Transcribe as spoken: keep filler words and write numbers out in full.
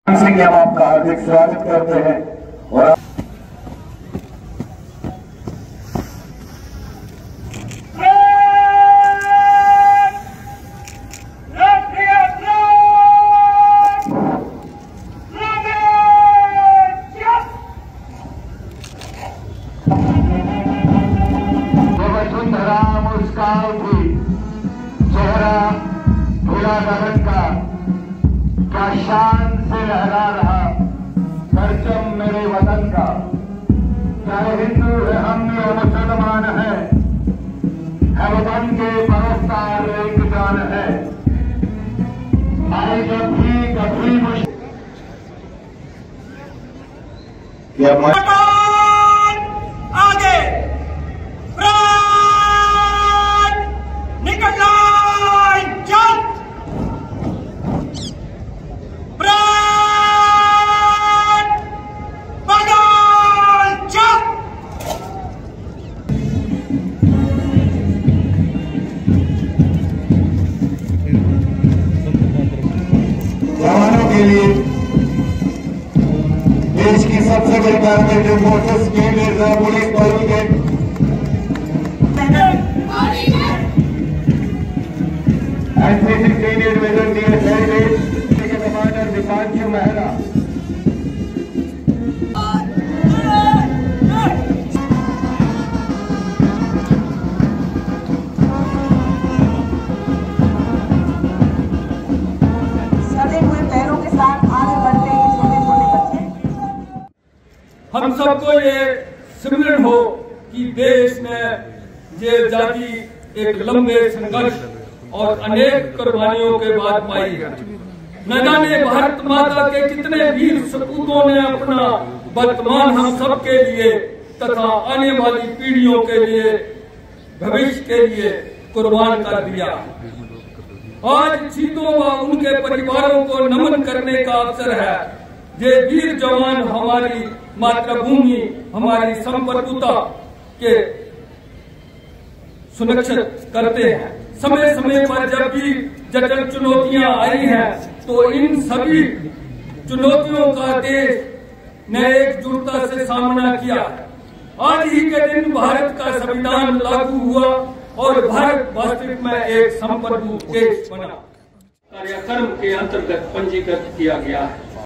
सिंह हम आपका हार्दिक स्वागत करते हैं और वसुंधरा मुस्कान थी, चेहरा भूला गगन का, क्या शान से लहरा रहा परचम मेरे वतन का। चाहे हिंदू है हम या मुसलमान है, है वतन के परस्तार एक जान है। आए जब भी कभी मुश्किल आगे निकल लाइन चल बगाल चल। जवानों के लिए देश की सबसे बड़ी कारपेंटर फोर्सेस के लिए पुलिस बल के NCC senior major D S K commander Dipanshu Mehra, सड़े हुए पैरों के साथ आगे बढ़ते हैं छोटे छोटे बच्चे। हम सबको ये सिमरन हो कि देश में ये आजादी एक लंबे संघर्ष और अनेक कुर्बानियों के बाद पाई है। न जाने भारत माता के कितने वीर सपूतों ने अपना वर्तमान हम सब के लिए तथा आने वाली पीढ़ियों के लिए भविष्य के लिए कुर्बान कर दिया। आज शहीदों व उनके परिवारों को नमन करने का अवसर है। ये वीर जवान हमारी मातृभूमि, हमारी संप्रभुता के सुरक्षित करते हैं। समय समय पर जब भी जटिल चुनौतियां आई हैं तो इन सभी चुनौतियों का देश ने एकजुटता से सामना किया। आज ही के दिन भारत का संविधान लागू हुआ और भारत वास्तविक में एक संप्रभु देश बना। कार्यक्रम के अंतर्गत पंजीकृत किया गया है।